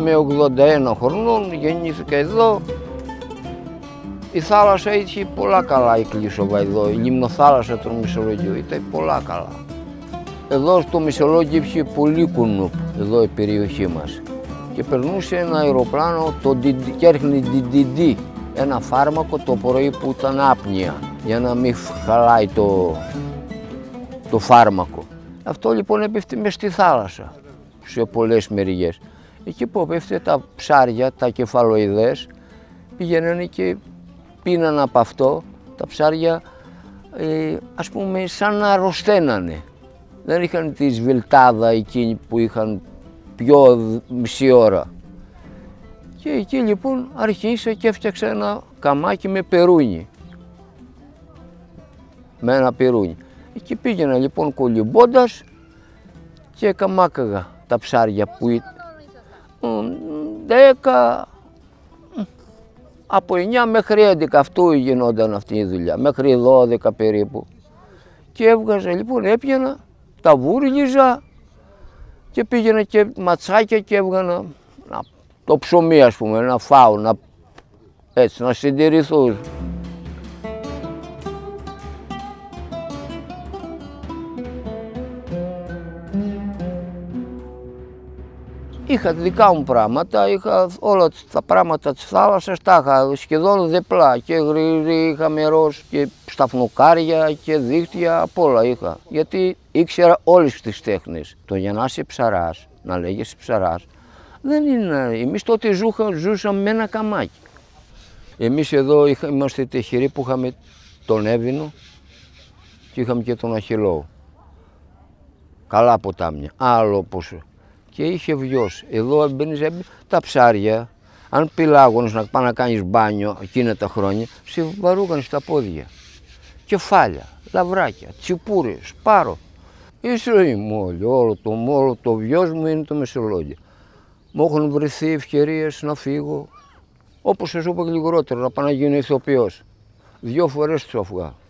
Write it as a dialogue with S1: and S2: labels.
S1: Είμαι 81 χρονών, γεννήθηκα εδώ. Η θάλασσα είχε πολλά καλά η Κλείσοβα εδώ, η λιμνοθάλασσα του Μεσολογγίου ήταν πολλά καλά. Εδώ στο Μεσολόγγιο είχε πολύ κουνούπ, εδώ η περιοχή μας. Και περνούσε ένα αεροπλάνο και έρχνε DDD, ένα φάρμακο το πρωί που ήταν άπνοια, για να μην χαλάει το φάρμακο. Αυτό λοιπόν έπεφτε μες στη θάλασσα, σε πολλές μεριές. Εκεί που έπεφτε τα ψάρια, τα κεφαλοειδές, πήγαιναν και πίναν από αυτό, τα ψάρια ας πούμε σαν να αρρωσταίνανε. Δεν είχαν τη σβελτάδα εκείνη που είχαν πιο μισή ώρα. Και εκεί λοιπόν αρχίσα και έφτιαξα ένα καμάκι με περούνι. Με ένα περούνι. Εκεί πήγαινα λοιπόν κολυμπώντας και καμάκαγα τα ψάρια που ήταν 10, από 9 μέχρι 11 αυτού γινόταν αυτή η δουλειά, μέχρι 12 περίπου. Και έβγαζα λοιπόν, έπιανα, τα βούρλιζα και πήγαινα και ματσάκια και έβγανα το ψωμί ας πούμε, να φάω, έτσι, να συντηρηθούν. Είχα δικά μου πράγματα, είχα όλα τα πράγματα της θάλασσας, τα είχα σχεδόν διπλά και γρήρι, είχα μερός και σταφνοκάρια και δίχτυα, απ' όλα είχα. Γιατί ήξερα όλες τις τέχνες. Το για να είσαι ψαράς, να λέγεσαι ψαράς, δεν είναι. Εμείς τότε ζούσαμε με ένα καμάκι. Εμείς εδώ είμαστε τυχεροί που είχαμε τον Εύβηνο και είχαμε και τον Αχιλλώο. Καλά ποτάμια, άλλο πόσο. Και είχε βιώσει. Εδώ μπαίνεις τα ψάρια, αν πελάγωνες να πάει να κάνεις μπάνιο εκείνα τα χρόνια, σε βαρούγαν στα πόδια. Κεφάλια, λαβράκια, τσιπούρες, σπάρο. Η ζωή μου όλο το βιός μου είναι το Μεσολόγγιο. Μου έχουν βρεθεί ευκαιρίες να φύγω, όπως σας είπα και λιγότερο, να πάω να γίνω ηθοποιός. 2 φορές τους έφυγα.